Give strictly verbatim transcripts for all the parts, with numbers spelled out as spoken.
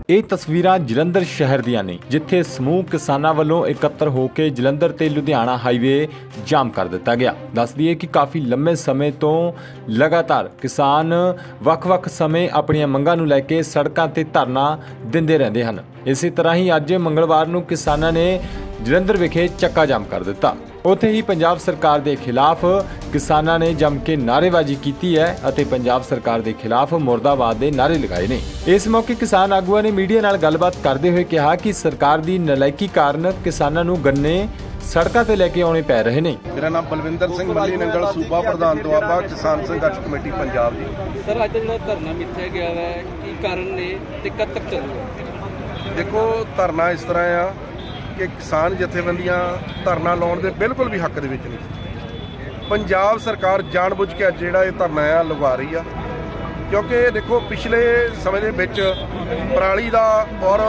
ਇਹ ਤਸਵੀਰਾਂ ਜਲੰਧਰ ਸ਼ਹਿਰ ਦੀਆਂ ਨੇ, ਜਿੱਥੇ ਸਮੂਹ ਕਿਸਾਨਾਂ ਵੱਲੋਂ ਇਕੱਤਰ ਹੋ ਕੇ ਜਲੰਧਰ ਤੇ ਲੁਧਿਆਣਾ ਹਾਈਵੇ ਜਾਮ ਕਰ ਦਿੱਤਾ ਗਿਆ। ਦੱਸ ਦਈਏ ਕਿ ਕਾਫੀ ਲੰਮੇ ਸਮੇਂ ਤੋਂ ਲਗਾਤਾਰ ਕਿਸਾਨ ਵੱਖ-ਵੱਖ ਸਮੇਂ ਆਪਣੀਆਂ ਮੰਗਾਂ ਨੂੰ ਲੈ ਕੇ ਸੜਕਾਂ ਤੇ ਧਰਨਾ ਦਿੰਦੇ ਰਹਿੰਦੇ ਹਨ। ਇਸੇ ਤਰ੍ਹਾਂ ਹੀ ਅੱਜ ਮੰਗਲਵਾਰ ਨੂੰ ਕਿਸਾਨਾਂ ਨੇ ਜਲੰਧਰ ਵਿਖੇ ਚੱਕਾ ਜਾਮ ਕਰ ਦਿੱਤਾ। ਉੱਥੇ ਹੀ ਪੰਜਾਬ ਸਰਕਾਰ ਦੇ ਖਿਲਾਫ ਕਿਸਾਨਾਂ ਨੇ ਜੰਮ ਕੇ ਨਾਅਰੇਬਾਜ਼ੀ ਕੀਤੀ ਹੈ ਅਤੇ ਪੰਜਾਬ ਸਰਕਾਰ ਦੇ ਖਿਲਾਫ ਮੁਰਦਾਬਾਦ ਦੇ ਨਾਅਰੇ ਲਗਾਏ ਨੇ। ਇਸ ਮੌਕੇ ਕਿਸਾਨ ਆਗੂਆਂ ਨੇ ਮੀਡੀਆ ਨਾਲ ਗੱਲਬਾਤ ਕਰਦੇ ਹੋਏ ਕਿਹਾ ਕਿ ਸਰਕਾਰ ਦੀ ਨਲਾਇਕੀ ਕਾਰਨ ਕਿਸਾਨਾਂ ਨੂੰ ਗੰਨੇ ਸੜਕਾਂ ਤੇ ਲੈ ਕੇ ਆਉਣੇ ਪੈ ਰਹੇ ਨੇ। ਮੇਰਾ ਨਾਮ ਬਲਵਿੰਦਰ ਸਿੰਘ ਮੱਲੀ ਨੰਗਲ, ਸੂਬਾ ਪ੍ਰਧਾਨ ਦੁਆਬਾ ਕਿਸਾਨ ਸੰਘਰਸ਼ ਕਮੇਟੀ ਪੰਜਾਬ ਜੀ। ਸਰ, ਅੱਜ ਜਿਹੜਾ ਧਰਨਾ ਮਿੱਥਿਆ ਗਿਆ ਹੈ, ਕੀ ਕਾਰਨ ਨੇ ਤੇ ਕਦ ਤੱਕ ਚੱਲੂਗਾ? ਦੇਖੋ, ਧਰਨਾ ਇਸ ਤਰ੍ਹਾਂ ਆ ਕਿ ਕਿਸਾਨ ਜਥੇਬੰਦੀਆਂ ਧਰਨਾ ਲਾਉਣ ਦੇ ਬਿਲਕੁਲ ਵੀ ਹੱਕ ਦੇ ਵਿੱਚ ਨਹੀਂ। ਪੰਜਾਬ ਸਰਕਾਰ ਜਾਣਬੁੱਝ ਕੇ ਅੱਜ ਜਿਹੜਾ ਇਹ ਧਰਨਾ ਆ ਲਗਵਾ ਰਹੀ ਆ, ਕਿਉਂਕਿ ਦੇਖੋ ਪਿਛਲੇ ਸਮੇਂ ਦੇ ਵਿੱਚ ਪਰਾਲੀ ਦਾ ਔਰ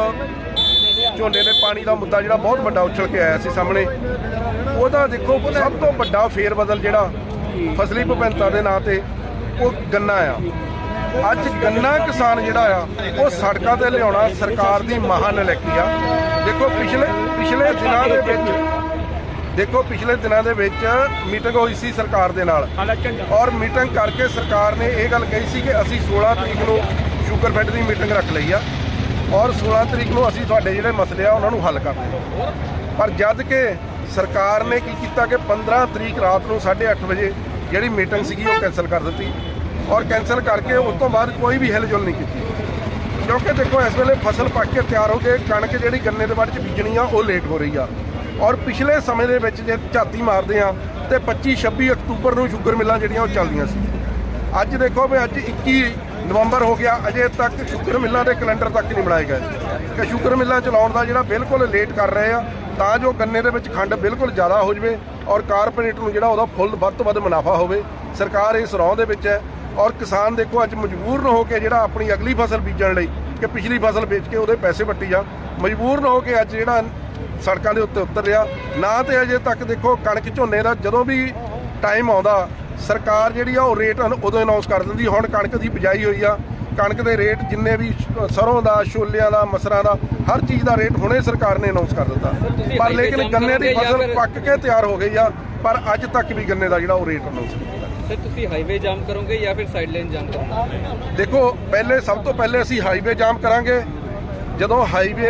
ਝੋਨੇ ਦੇ ਪਾਣੀ ਦਾ ਮੁੱਦਾ ਜਿਹੜਾ ਬਹੁਤ ਵੱਡਾ ਉਛਲ ਕੇ ਆਇਆ ਸੀ ਸਾਹਮਣੇ, ਉਹਦਾ ਦੇਖੋ ਸਭ ਤੋਂ ਵੱਡਾ ਫੇਰ ਬਦਲ ਜਿਹੜਾ ਫਸਲੀ ਵਿਭਿੰਨਤਾ ਦੇ ਨਾਂ ਤੇ ਉਹ ਗੰਨਾ ਆ। ਅੱਜ ਗੰਨਾ ਕਿਸਾਨ ਜਿਹੜਾ ਆ ਉਹ ਸੜਕਾਂ ਤੇ ਲਿਆਉਣਾ ਸਰਕਾਰ ਦੀ ਮਹਾਨਲੈਕੀ ਆ। ਦੇਖੋ ਪਿਛਲੇ ਪਿਛਲੇ ਦਿਨਾਂ ਦੇ ਵਿੱਚ ਦੇਖੋ ਪਿਛਲੇ ਦਿਨਾਂ ਦੇ ਵਿੱਚ ਮੀਟਿੰਗ ਹੋਈ ਸੀ ਸਰਕਾਰ ਦੇ ਨਾਲ, ਔਰ ਮੀਟਿੰਗ ਕਰਕੇ ਸਰਕਾਰ ਨੇ ਇਹ ਗੱਲ ਕਹੀ ਸੀ ਕਿ ਅਸੀਂ ਸੋਲਾਂ ਤਰੀਕ ਨੂੰ ਸ਼ੂਗਰ ਫੈਡ ਦੀ ਮੀਟਿੰਗ ਰੱਖ ਲਈ ਆ ਔਰ ਸੋਲਾਂ ਤਰੀਕ ਨੂੰ ਅਸੀਂ ਤੁਹਾਡੇ ਜਿਹੜੇ ਮਸਲੇ ਆ ਉਹਨਾਂ ਨੂੰ ਹੱਲ ਕਰਦੇ। ਪਰ ਜਦ ਕਿ ਸਰਕਾਰ ਨੇ ਕੀ ਕੀਤਾ ਕਿ ਪੰਦਰਾਂ ਤਰੀਕ ਰਾਤ ਨੂੰ ਸਾਢੇ ਅੱਠ ਵਜੇ ਜਿਹੜੀ ਮੀਟਿੰਗ ਸੀਗੀ ਉਹ ਕੈਂਸਲ ਕਰ ਦਿੱਤੀ ਔਰ ਕੈਂਸਲ ਕਰਕੇ ਉਸ ਤੋਂ ਬਾਅਦ ਕੋਈ ਵੀ ਹਿਲਜੁਲ ਨਹੀਂ ਕੀਤੀ। ਕਿਉਂਕਿ ਦੇਖੋ ਇਸ ਵੇਲੇ ਫਸਲ ਪੱਕ ਕੇ ਤਿਆਰ ਹੋ ਕੇ ਕਣਕ ਜਿਹੜੀ ਗੰਨੇ ਦੇ ਵੱਢ 'ਚ ਬੀਜਣੀ ਆ ਉਹ ਲੇਟ ਹੋ ਰਹੀ ਆ। ਔਰ ਪਿਛਲੇ ਸਮੇਂ ਦੇ ਵਿੱਚ ਜੇ ਝਾਤੀ ਮਾਰਦੇ ਆ ਤੇ ਪੱਚੀ ਛੱਬੀ ਅਕਤੂਬਰ ਨੂੰ ਸ਼ੂਗਰ ਮਿੱਲਾਂ ਜਿਹੜੀਆਂ ਉਹ ਚੱਲਦੀਆਂ ਸੀ। ਅੱਜ ਦੇਖੋ ਵੀ ਅੱਜ ਇੱਕੀ ਨਵੰਬਰ ਹੋ ਗਿਆ, ਅਜੇ ਤੱਕ ਸ਼ੂਗਰ ਮਿੱਲਾਂ ਦੇ ਕੈਲੰਡਰ ਤੱਕ ਨਹੀਂ ਬਣਾਏ ਗਏ ਕਿ ਸ਼ੂਗਰ ਮਿੱਲਾਂ ਚਲਾਉਣ ਦਾ ਜਿਹੜਾ ਬਿਲਕੁਲ ਲੇਟ ਕਰ ਰਹੇ ਆ ਤਾਂ ਜੋ ਗੰਨੇ ਦੇ ਵਿੱਚ ਖੰਡ ਬਿਲਕੁਲ ਜ਼ਿਆਦਾ ਹੋ ਜਾਵੇ ਔਰ ਕਾਰਪੋਰੇਟ ਨੂੰ ਜਿਹੜਾ ਉਹਦਾ ਫੁੱਲ ਵੱਧ ਤੋਂ ਵੱਧ ਮੁਨਾਫਾ ਹੋਵੇ। ਸਰਕਾਰ ਇਸ ਰੌਂ ਦੇ ਵਿੱਚ ਹੈ ਔਰ ਕਿਸਾਨ ਦੇਖੋ ਅੱਜ ਮਜਬੂਰ ਹੋ ਕੇ ਜਿਹੜਾ ਆਪਣੀ ਅਗਲੀ ਫਸਲ ਬੀਜਣ ਲਈ ਕਿ ਪਿਛਲੀ ਫਸਲ ਵੇਚ ਕੇ ਉਹਦੇ ਪੈਸੇ ਵੱਟੀ ਜਾ ਮਜਬੂਰ ਹੋ ਕੇ ਅੱਜ ਜਿਹੜਾ ਸੜਕਾਂ ਦੇ ਉੱਤੇ ਉਤਰ ਰਿਹਾ। ਨਾ ਤੇ ਅਜੇ ਤੱਕ ਦੇਖੋ ਕਣਕ ਝੋਨੇ ਦਾ ਜਦੋਂ ਵੀ ਟਾਈਮ ਆਉਂਦਾ ਸਰਕਾਰ ਜਿਹੜੀ ਆ ਉਹ ਰੇਟ ਉਦੋਂ ਅਨਾਉਂਸ ਕਰ ਦਿੰਦੀ। ਹੁਣ ਕਣਕ ਦੀ ਬਿਜਾਈ ਹੋਈ ਆ, ਕਣਕ ਦੇ ਰੇਟ ਜਿੰਨੇ ਵੀ ਸਰੋਂ ਦਾ, ਛੋਲਿਆਂ ਦਾ, ਮਸਰਾਂ ਦਾ, ਹਰ ਚੀਜ਼ ਦਾ ਰੇਟ ਹੁਣੇ ਸਰਕਾਰ ਨੇ ਅਨਾਉਂਸ ਕਰ ਦਿੱਤਾ। ਪਰ ਲੇਕਿਨ ਗੰਨੇ ਦੀ ਫਸਲ ਪੱਕ ਕੇ ਤਿਆਰ ਹੋ ਗਈ ਆ, ਪਰ ਅੱਜ ਤੱਕ ਵੀ ਗੰਨੇ ਦਾ ਜਿਹੜਾ ਉਹ ਰੇਟ ਅਨਾਉਂਸ ਨਹੀਂ ਕੀਤਾ। ਸਰ, ਤੁਸੀਂ ਹਾਈਵੇ ਜਾਮ ਕਰੋਗੇ ਜਾਂ ਫਿਰ ਸਾਈਡ ਲਾਈਨ ਜਾਮ ਕਰੋਗੇ? ਦੇਖੋ, ਪਹਿਲੇ ਸਭ ਤੋਂ ਪਹਿਲੇ ਅਸੀਂ ਹਾਈਵੇ ਜਾਮ ਕਰਾਂਗੇ। ਜਦੋਂ ਹਾਈਵੇ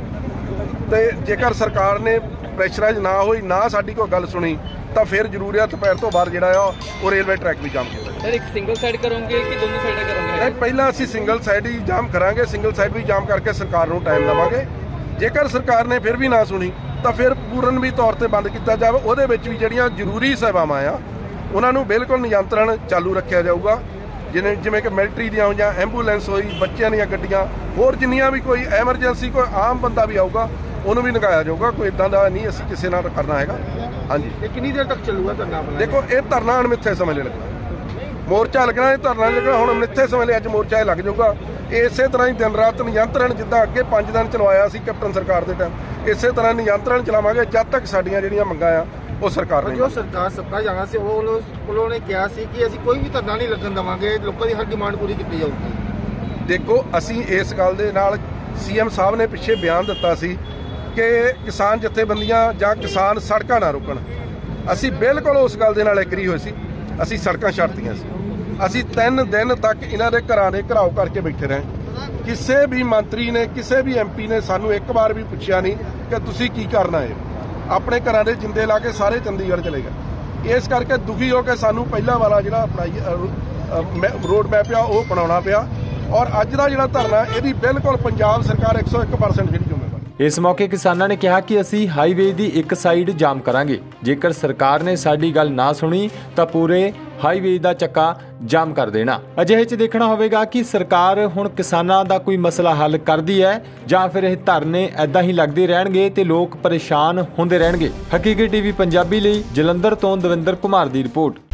ਤੇ ਜੇਕਰ ਸਰਕਾਰ ਨੇ ਪ੍ਰੈਸ਼ਰਾਈਜ਼ ਨਾ ਹੋਈ, ਨਾ ਸਾਡੀ ਕੋਈ ਗੱਲ ਸੁਣੀ, ਤਾਂ ਫਿਰ ਜ਼ਰੂਰੀ ਆ ਦੁਪਹਿਰ ਤੋਂ ਬਾਅਦ ਜਿਹੜਾ ਆ ਉਹ ਰੇਲਵੇ ਟਰੈਕ ਵੀ ਜਾਮ ਕੀਤਾ। ਸਰ, ਇੱਕ ਸਿੰਗਲ ਸਾਈਡ ਕਰੋਗੇ ਕਿ ਦੋਨੋਂ ਸਾਈਡਾਂ ਕਰੋਗੇ? ਨਹੀਂ, ਪਹਿਲਾਂ ਅਸੀਂ ਸਿੰਗਲ ਸਾਈਡ ਹੀ ਜਾਮ ਕਰਾਂਗੇ। ਸਿੰਗਲ ਸਾਈਡ ਵੀ ਜਾਮ ਕਰਕੇ ਸਰਕਾਰ ਨੂੰ ਟਾਈਮ ਦੇਵਾਂਗੇ। ਜੇਕਰ ਸਰਕਾਰ ਨੇ ਫਿਰ ਵੀ ਨਾ ਸੁਣੀ ਤਾਂ ਫਿਰ ਪੂਰਨ ਵੀ ਤੌਰ ਤੇ ਬੰਦ ਕੀਤਾ ਜਾਵੇ। ਉਹਦੇ ਵਿੱਚ ਵੀ ਜਿਹੜੀਆਂ ਜ਼ਰੂਰੀ ਸੇਵਾਵਾਂ ਆ ਉਹਨਾਂ ਨੂੰ ਬਿਲਕੁਲ ਨਿਯੰਤਰਣ ਚਾਲੂ ਰੱਖਿਆ ਜਾਊਗਾ। ਜਿਵੇਂ ਜਿਵੇਂ ਕਿ ਮਿਲਟਰੀ ਦੀਆਂ ਜਾਂ ਐਂਬੂਲੈਂਸ ਹੋਈ, ਬੱਚਿਆਂ ਦੀਆਂ ਗੱਡੀਆਂ, ਹੋਰ ਜਿੰਨੀਆਂ ਵੀ ਕੋਈ ਐਮਰਜੈਂਸੀ ਕੋਈ ਆਮ ਬੰਦਾ ਵੀ ਆਊਗਾ ਉਹਨੂੰ ਵੀ ਲਗਾਇਆ ਜਾਊਗਾ। ਕੋਈ ਇਦਾਂ ਦਾ ਨਹੀਂ ਅਸੀਂ ਕਿਸੇ ਨਾਲ ਕਰਨਾ ਹੈਗਾ। ਹਾਂਜੀ। ਇਹ ਕਿੰਨੀ ਦੇਰ ਤੱਕ ਚੱਲੂਗਾ ਧਰਨਾ? ਦੇਖੋ, ਇਹ ਧਰਨਾ ਅਣਮਿੱਥੇ ਸਮੇਂ ਲਈ ਲੱਗਣਾ, ਮੋਰਚਾ ਲੱਗਣਾ, ਇਹ ਧਰਨਾ ਲੱਗਣਾ ਹੁਣ ਅਣਮਿੱਥੇ ਸਮੇਂ ਲਈ। ਅੱਜ ਮੋਰਚਾ ਇਹ ਲੱਗ ਜਾਊਗਾ। ਇਸੇ ਤਰ੍ਹਾਂ ਹੀ ਦਿਨ ਰਾਤ ਨਿਯੰਤਰਣ ਜਿੱਦਾਂ ਅੱਗੇ ਪੰਜ ਦਿਨ ਚਲਵਾਇਆ ਸੀ ਕੈਪਟਨ ਸਰਕਾਰ ਦੇ ਟਾਈਮ, ਇਸੇ ਤਰ੍ਹਾਂ ਨਿਯੰਤਰਣ ਚਲਾਵਾਂਗੇ ਜਦ ਤੱਕ ਸਾਡੀਆਂ ਜਿਹੜੀਆਂ ਮੰਗਾਂ ਆ ਉਹ ਸਰਕਾਰ ਨੇ। ਜੋ ਸਰਕਾਰ ਸੱਤਾ ਜਾਣਾ ਸੀ ਉਹ ਉਹਨਾਂ ਨੇ ਕਿਹਾ ਸੀ ਕਿ ਅਸੀਂ ਕੋਈ ਵੀ ਧਰਨਾ ਨਹੀਂ ਲੱਗਣ ਦੇਵਾਂਗੇ, ਲੋਕਾਂ ਦੀ ਹਰ ਡਿਮਾਂਡ ਪੂਰੀ ਕੀਤੀ ਜਾਊਗੀ। ਦੇਖੋ, ਅਸੀਂ ਇਸ ਗੱਲ ਦੇ ਨਾਲ ਸੀਐਮ ਸਾਹਿਬ ਨੇ ਪਿੱਛੇ ਬਿਆਨ ਦਿੱਤਾ ਸੀ ਕਿ ਕਿਸਾਨ ਜਥੇਬੰਦੀਆਂ ਜਾਂ ਕਿਸਾਨ ਸੜਕਾਂ ਨਾ ਰੁਕਣ। ਅਸੀਂ ਬਿਲਕੁਲ ਉਸ ਗੱਲ ਦੇ ਨਾਲ ਐਗਰੀ ਹੋਏ ਸੀ। ਅਸੀਂ ਸੜਕਾਂ ਛੱਡਤੀਆਂ ਸੀ। ਅਸੀਂ ਤਿੰਨ ਦਿਨ ਤੱਕ ਇਹਨਾਂ ਦੇ ਘਰਾਂ ਦੇ ਘਰਾਓ ਕਰਕੇ ਬੈਠੇ ਰਹੇ। ਕਿਸੇ ਵੀ ਮੰਤਰੀ ਨੇ, ਕਿਸੇ ਵੀ ਐਮਪੀ ਨੇ ਸਾਨੂੰ ਇੱਕ ਵਾਰ ਵੀ ਪੁੱਛਿਆ ਨਹੀਂ ਕਿ ਤੁਸੀਂ ਕੀ ਕਰਨਾ ਹੈ। ਆਪਣੇ ਘਰਾਂ ਦੇ ਜਿੰਦੇ ਲਾ ਕੇ ਸਾਰੇ ਚੰਡੀਗੜ੍ਹ ਚਲੇ ਗਏ। ਇਸ ਕਰਕੇ ਦੁਖੀ ਹੋ ਕੇ ਸਾਨੂੰ ਪਹਿਲਾਂ ਵਾਲਾ ਜਿਹੜਾ ਆਪਣਾ ਰੋਡ ਮੈਪ ਆ ਉਹ ਬਣਾਉਣਾ ਪਿਆ ਔਰ ਅੱਜ ਦਾ ਜਿਹੜਾ ਧਰਨਾ ਇਹਦੀ ਬਿਲਕੁਲ ਪੰਜਾਬ ਸਰਕਾਰ ਇੱਕ ਸੌ ਇੱਕ ਪਰਸੈਂਟ ਜਿਹੜੀ ਜ਼ਿੰਮੇਵਾਰ। ਇਸ ਮੌਕੇ ਕਿਸਾਨਾਂ ਨੇ ਕਿਹਾ ਕਿ ਅਸੀਂ ਹਾਈਵੇ ਦੀ ਇੱਕ ਸਾਈਡ ਜਾਮ ਕਰਾਂਗੇ। ਜੇਕਰ ਸਰਕਾਰ ਨੇ ਸਾਡੀ ਗੱਲ ਨਾ ਸੁਣੀ ਤਾਂ ਪੂਰੇ ਹਾਈਵੇ ਦਾ ਚੱਕਾ ਜਾਮ ਕਰ ਦੇਣਾ। ਅਜਿਹੇ 'ਚ ਦੇਖਣਾ ਹੋਵੇਗਾ ਕਿ ਸਰਕਾਰ ਹੁਣ ਕਿਸਾਨਾਂ ਦਾ ਕੋਈ ਮਸਲਾ ਹੱਲ ਕਰਦੀ ਹੈ ਜਾਂ ਫਿਰ ਇਹ ਧਰਨੇ ਐਦਾਂ ਹੀ ਲੱਗਦੇ ਰਹਿਣਗੇ ਤੇ ਲੋਕ ਪਰੇਸ਼ਾਨ ਹੁੰਦੇ ਰਹਿਣਗੇ। ਹਕੀਕਤ ਟੀਵੀ ਪੰਜਾਬੀ ਲਈ ਜਲੰਧਰ ਤੋਂ ਦਵਿੰਦਰ ਕੁਮਾਰ ਦੀ ਰਿਪੋਰਟ।